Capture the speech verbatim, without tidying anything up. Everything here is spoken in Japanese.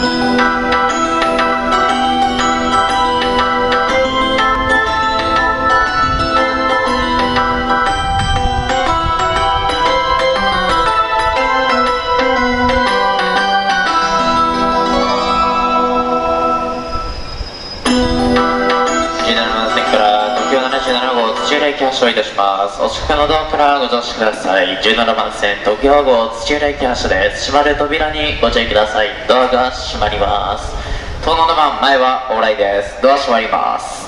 土浦駅発車いたします。お近くのドアからご乗車ください。じゅうななばん線東京号土浦駅発車です。閉まる扉にご注意ください。ドアが閉まります。遠野の番前は往来です。ドア閉まります。